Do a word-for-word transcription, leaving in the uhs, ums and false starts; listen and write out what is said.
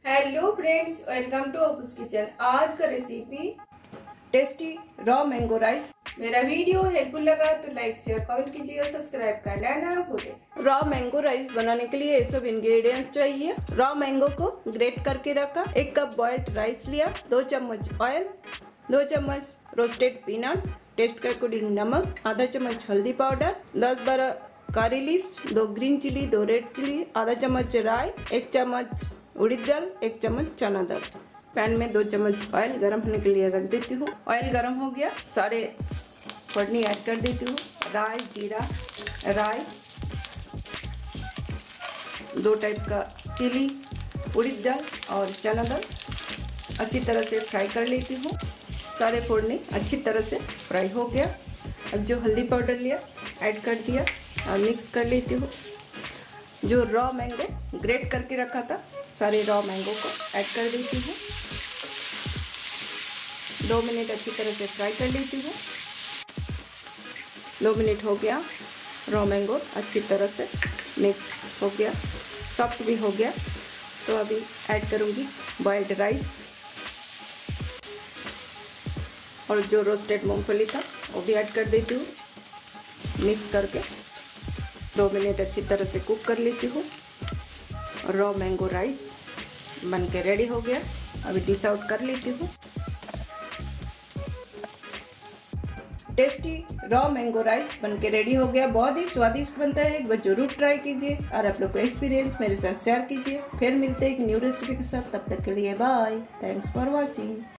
Hello friends, welcome to Apoos kitchen. आज का recipe tasty raw mango rice. मेरा video helpful लगा तो लाइक शेयर कमेंट कीजिए और सब्सक्राइब करना ना भूलें। रॉ मैंगो राइस बनाने के लिए ये सब इंग्रेडिएंट्स चाहिए। रॉ मैंगो को ग्रेट करके रखा, एक कप बॉइल्ड राइस लिया, दो चम्मच ऑयल, दो चम्मच रोस्टेड पीनट, टेस्ट के अकॉर्डिंग नमक, आधा चम्मच हल्दी पाउडर, दस बारह करी लीव्स, दो ग्रीन चिली, दो रेड चिली, आधा चम्मच राई, एक चम्मच उड़द दाल, एक चम्मच चना दाल। पैन में दो चम्मच ऑयल गरम होने के लिए रख देती हूँ। ऑयल गरम हो गया, सारे फोड़नी ऐड कर देती हूँ। राई, जीरा, राई, दो टाइप का चिली, उड़द दाल और चना दाल अच्छी तरह से फ्राई कर लेती हूँ। सारे फोड़नी अच्छी तरह से फ्राई हो गया। अब जो हल्दी पाउडर लिया ऐड कर दिया और मिक्स कर लेती हूँ। जो रॉ मैंगो ग्रेट करके रखा था, सारे रॉ मैंगो को ऐड कर देती हूँ। दो मिनट अच्छी तरह से फ्राई कर लेती हूँ। दो मिनट हो गया, रॉ मैंगो अच्छी तरह से मिक्स हो गया, सॉफ्ट भी हो गया। तो अभी ऐड करूँगी बॉइल्ड राइस और जो रोस्टेड मूंगफली था वो भी ऐड कर देती हूँ। मिक्स करके दो मिनट अच्छी तरह से कुक कर लेती हूँ। रॉ मैंगो राइस बन के रेडी हो गया। अभी डिश आउट कर लेती हूँ। टेस्टी रॉ मैंगो राइस बन के रेडी हो गया। बहुत ही स्वादिष्ट बनता है, एक बार जरूर ट्राई कीजिए और आप लोग का एक्सपीरियंस मेरे साथ शेयर कीजिए। फिर मिलते हैं एक न्यू रेसिपी के साथ, तब तक के लिए बाय। Thanks for watching.